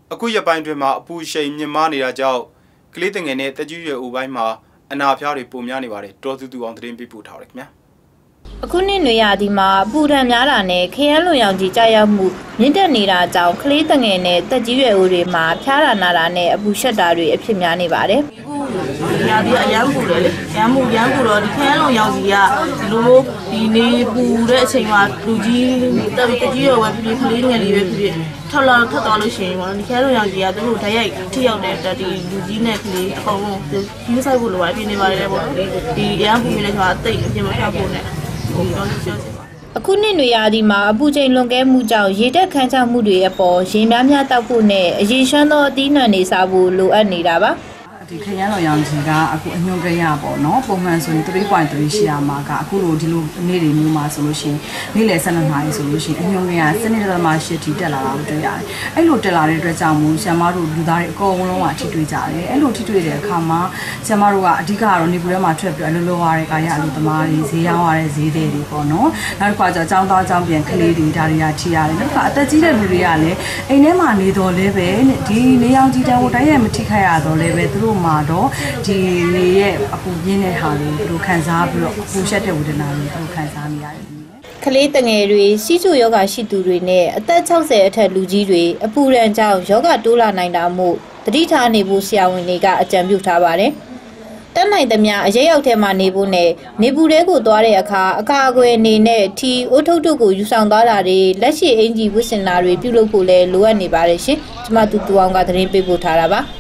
အခုရပိုင်းတွင်မှာအပူရှိန်မြင့်မားနေတာကြောင့်ကလေးငယ်နဲ့တက်ကြီးရွယ်အိုပိုင်းမှာအနာဖျားတွေပုံများနေပါတယ်တော်သူအောင်သတင်းပေးပို့ထားတယ်ခင်ဗျာအခုနှစ်နွေရာသီမှာအပူဒဏ်များတာနဲ့ခရမ်းလွန်ရောင်ကြီးကြာရောက်မှုမြင့်တက်နေတာကြောင့်ကလေးငယ်နဲ့တက်ကြီးရွယ်အိုတွေမှာဖျားတာနာတာနဲ့အပူရှက်တာတွေအဖြစ်များနေပါတယ်။ရာသီအရန်ပူတယ်လေ။ရန်ပူတော့ဒီခရမ်းလွန်ရောင်ကြီးကဒီလိုဒီနေပူတဲ့အချိန်မှာလူကြီးတက်ကြီးရွယ်ဝဲဖြစ်ဖြစ်ကလေးငယ်လေးပဲဖြစ်ဖြစ်ထပ်သွားလို့ရှိရင်ပေါ့ဒီခရမ်းလွန်ရောင်ကြီးကသူတို့ဓာတ်ရိုက်ထိရောက်တဲ့ဒီလူကြီးနဲ့ကလေးအကုန်လုံးကြီးဆိုင်ဖို့လိုပါပြနေပါတယ်ပေါ့ဒီအရန်ပူနေတဲ့ချိန်မှာတိတ်အပြင်မထွက်ဖို့နဲ့အခုနှစ်နွေရာသီမှာအပူချိန်လွန်ကဲမှုကြောင့်ရေတက်ခန်းချမှုတွေအပေါ်ရေများများတောက်ဖို့နဲ့အရေရွှမ်းသောအသီးနှံတွေစားဖို့လိုအပ်နေတာပါဒီခရမ်းတော်ရောင်ကြီးကအခုအညွန့်ကြရပေါ့နော်ပုံမှန်ဆိုရင် 3.3 ရှိရမှာကအခုလိုဒီလိုနေ့တွေမျိုးမှာဆိုလို့ရှိရင်နေ့လယ်12နာရီဆိုလို့ရှိရင်အညွန့်ကြရ7.8ထိတက်လာတာကိုတွေ့ရတယ်အဲ့လိုတက်လာတဲ့အတွက်ကြောင့်မို့ဆရာမတို့လူသားတွေအကုန်လုံးကထိတွေ့ကြတယ်အဲ့လိုထိတွေ့တဲ့အခါမှာဆရာမတို့ကအဓိကကတော့နေပူထဲမှာထွက်ပြီးအလိုလိုရတဲ့ကာယအလိုသမားတွေဈေးရောင်းရတဲ့ဈေးတွေပေါ့နော်နောက်တစ်ခါကျတော့ចောင်းသားចောင်းပြန်ကလေးတွေဒါတွေကထိရတယ်နောက်တစ်ခါအသက်ကြီးတဲ့လူတွေကလည်းအိမ်ထဲမှာနေတော်လဲပဲဒီနေရောင်ကြီးတန်းကိုတိုင်းရမထိခိုက်ရတော့လဲပဲသူတို့မှာတော့ဒီနေရဲ့အပူပြင်းတဲ့ဟာတွေသူတို့ခံစားပြီးတော့အပူရှက်တဲ့ဝေဒနာတွေသူတို့ခံစားနေရတယ်ကလေးငယ်တွေစီးကျူယောဂရှိသူတွေနဲ့အသက်60အထက်လူကြီးတွေအပူဒဏ်ကြောင့်ယောဂတိုးလာနိုင်တာမို့တတိထားနေဖို့ဆရာဝန်တွေကအကြံပြုထားပါတယ်တက်နိုင်သမျှအရေးရောက်ထဲမှာနေဖို့နဲ့နေပူတဲကိုသွားတဲ့အခါအကာအကွယ်အနေနဲ့ထီအိုးထုတ်တို့ကိုယူဆောင်သွားတာတွေလက်ရှိအင်ဂျီဝစ်စင်တာတွေပြုလုပ်ဖို့လည်းလိုအပ်နေပါတယ်ရှင်ကျွန်မတူတူအောင်ကသတင်းပေးပို့ထားတာပါ